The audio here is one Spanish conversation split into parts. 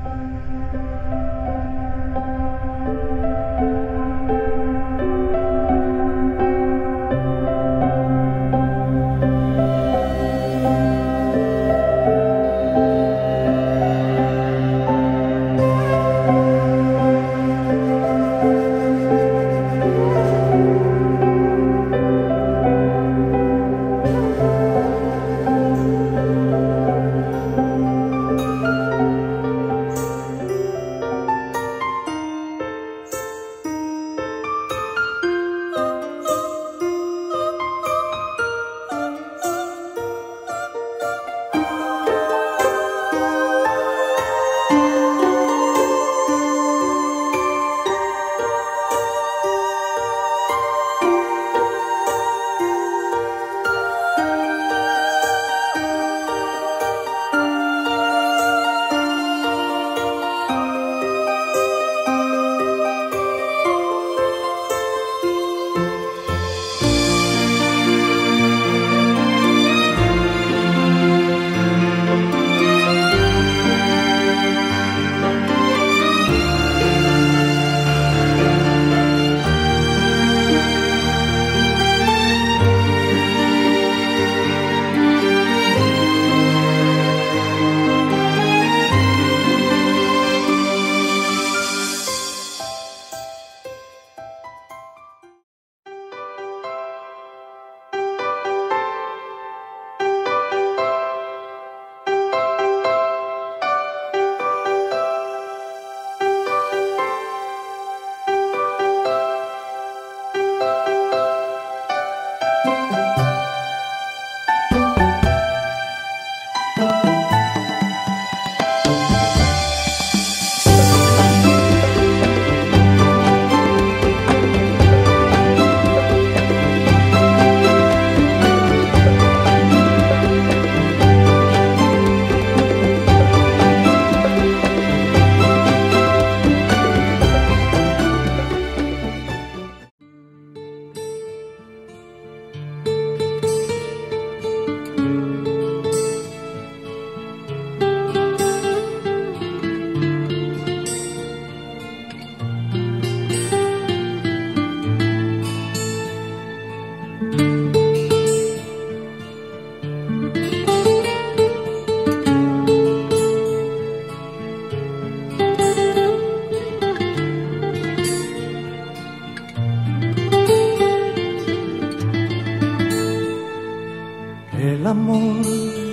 El amor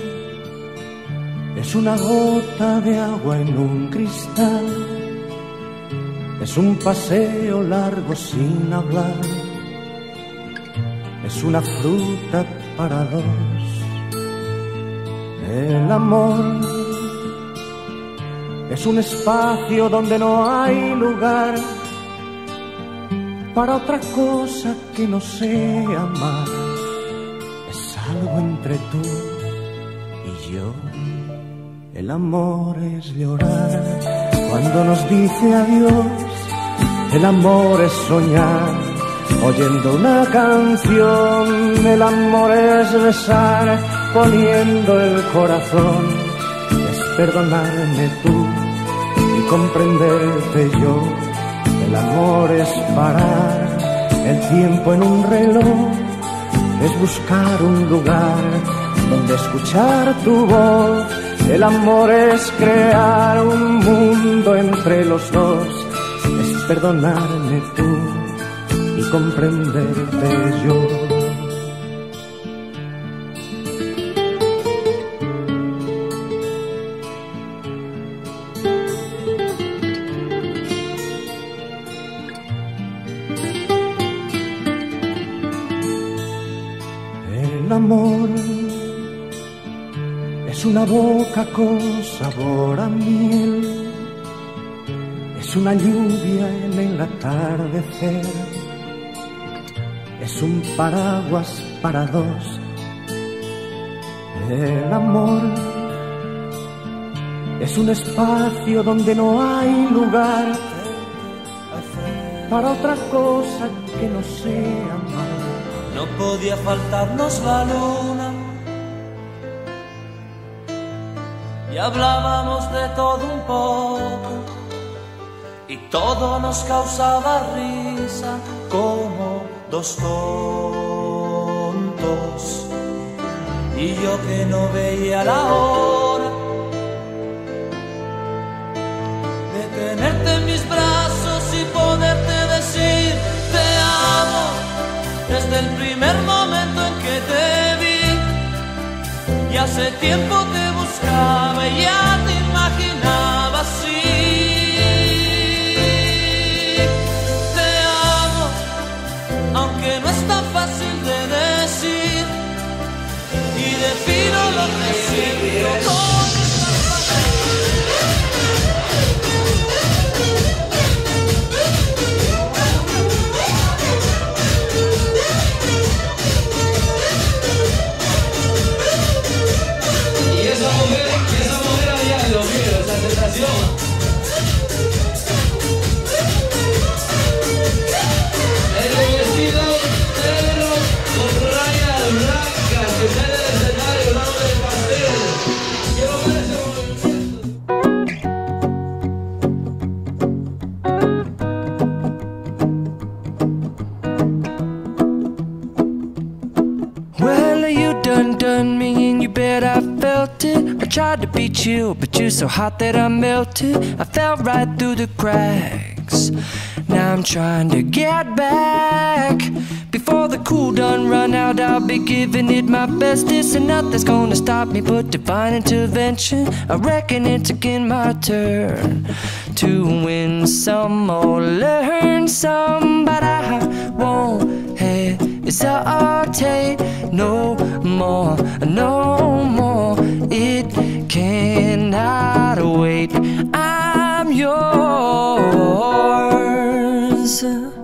es una gota de agua en un cristal, es un paseo largo sin hablar, es una fruta para dos. El amor es un espacio donde no hay lugar para otra cosa que no sea amar. Es algo entre tú y yo. El amor es llorar cuando nos dice adiós. El amor es soñar oyendo una canción. El amor es besar poniendo el corazón. Es perdonarme tú y comprenderte yo. El amor es parar el tiempo en un reloj. Es buscar un lugar donde escuchar tu voz. El amor es crear un mundo entre los dos. Es perdonarme tú y comprenderte yo. El amor es una boca con sabor a miel, es una lluvia en el atardecer, es un paraguas para dos. El amor es un espacio donde no hay lugar para otra cosa que no sea amar. No podía faltarnos la luna y hablábamos de todo un poco. todo nos causaba risa como dos tontos. Y yo que no veía la hora de tenerte en mis brazos y poderte decir te amo desde el primer momento en que te vi. Y hace tiempo te buscaba y ya te imaginaba así. Te amo, aunque no es tan fácil de decir, y defino lo que siento con esta Y esa mujer había lo mío, esa sensación. El vestido negro con rayas blancas que sale del escenario lado del pastel. Quiero ver ese Well, you done me and you bet I felt it. I tried to be chill, but you're so hot that I melted. I fell right through the cracks. Now I'm trying to get back. Before the cool done run out, I'll be giving it my best. This and nothing's gonna stop me but divine intervention. I reckon it's again my turn to win some or learn some, but I won't hesitate no more, no more. It cannot wait. I'm yours.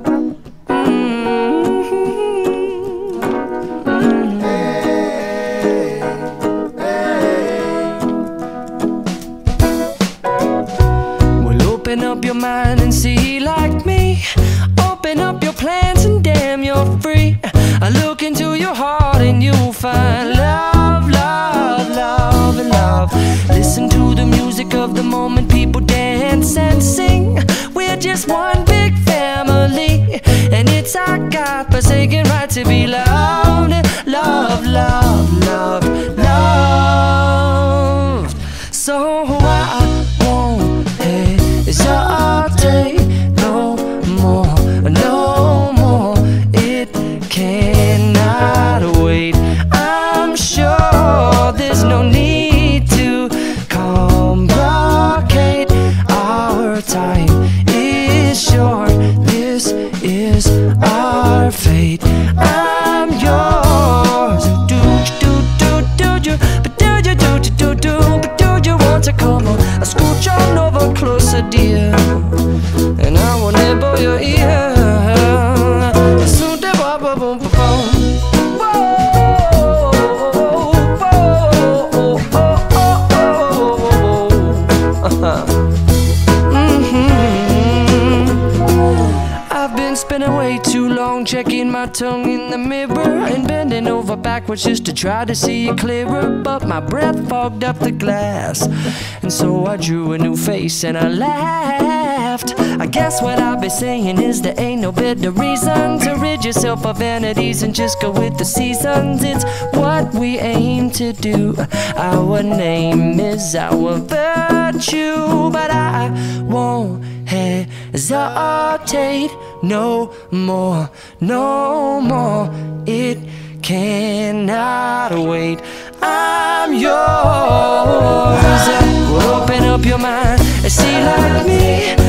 Well, open up your mind and see like me. Open up your plans and damn, you're free. I look into your heart and you'll find love, love, love, and love. Listen to the music of the moment, people dance and sing. We're just one big family, and it's our God-forsaken right to be loved, loved, loved, loved, loved. So I won't hesitate no more, no more. It cannot wait. I'm sure there's no need to complicate. Our time is short. This is our fate. I'm yours. Do you, but do you, but do you want to come on? I scooch on over closer, dear, and I will nibble your ear. Soon they whoa, whoa, whoa, whoa. I've been spending way too long checking my tongue in the mirror and bending over backwards just to try to see it clearer, but my breath fogged up the glass, and so I drew a new face and I laughed. I guess what I'll be saying is there ain't no better reason to rid yourself of vanities and just go with the seasons. It's what we aim to do. Our name is our virtue, but I won't hesitate no more, no more. It cannot wait. I'm yours. Open up your mind and see like me.